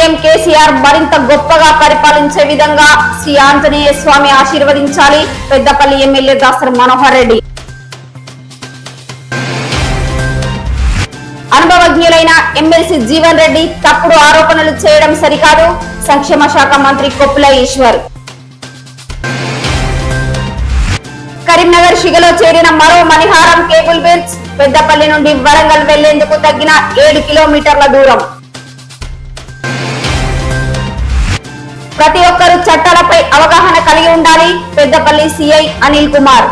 CM KCR మరింత గొప్పగా పరిపాలించే విధంగా శ్రీ ఆంజనేయ స్వామి ఆశీర్వదించాలి. పెద్దపల్లి ఎమ్మెల్యే దాసరి మనోహర్ రెడ్డి. అనుభవజ్ఞులైన ఎమ్మెల్సీ జీవన్ రెడ్డి తప్పుడు ఆరోపణలు చేయడం సరికాదు. సంక్షేమ శాఖ మంత్రి కొప్పుల ఈశ్వర్. కరీంనగర్ షిగలో చేరిన మరో మణిహారం కేబుల్ బ్రిడ్జ్. పెద్దపల్లి నుండి వరంగల్ వెళ్లేందుకు తగ్గిన 7 కిలోమీటర్ల దూరం. ప్రతి ఒక్కరూ చట్టాలపై అవగాహన కలిగి ఉండాలి. పెద్దపల్లి సిఐ అనిల్ కుమార్.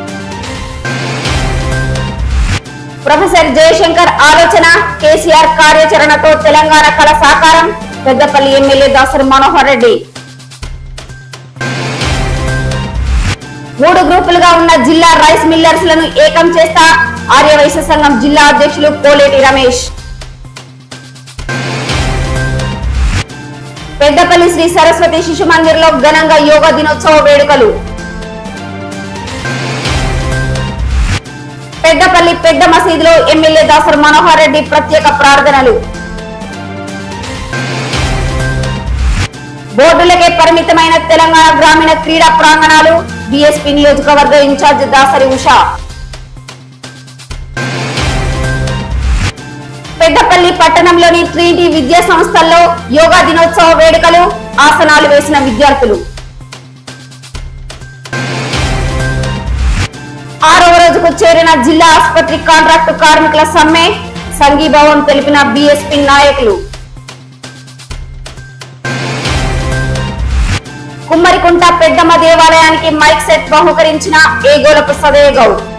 ప్రొఫెసర్ జయశంకర్ ఆలోచన, కేసీఆర్ కార్యాచరణతో తెలంగాణ కళ సాకారం. పెద్దపల్లి ఎమ్మెల్యే దాసరి మనోహర్ రెడ్డి. 3 గ్రూపులుగా ఉన్న జిల్లా రైస్ మిల్లర్స్ లను ఏకం చేస్తా. ఆర్యవైశ్య సంఘం జిల్లా అధ్యక్షులు కోలేటి రమేష్. పెద్దపల్లి శ్రీ సరస్వతి శిశు మందిర్ లో ఘనంగా యోగా దినోత్సవ వేడుకలు. పెద్దపల్లి పెద్ద మసీదులో ఎమ్మెల్యే దాసరి మనోహర్ రెడ్డి ప్రత్యేక ప్రార్థనలు. బోర్డులకే పరిమితమైన తెలంగాణ గ్రామీణ క్రీడా ప్రాంగణాలు. బీఎస్పీ నియోజకవర్గ ఇన్ఛార్జ్ దాసరి ఉషా. పెద్దపల్లి పట్టణంలోని ట్రినిటీ విద్యా సంస్థల్లో యోగా దినోత్సవ వేడుకలు. ఆసనాలు వేసిన విద్యార్థులు. 6వ రోజుకు చేరిన జిల్లా ఆసుపత్రి కాంట్రాక్టు కార్మికుల సమ్మె. సంఘీభావం తెలిపిన బీఎస్పీ నాయకులు. కుమ్మరికుంట పెద్దమ్మ దేవాలయానికి మైక్ సెట్ బహుకరించిన ఏగోలపు సదయ్య గౌడ్.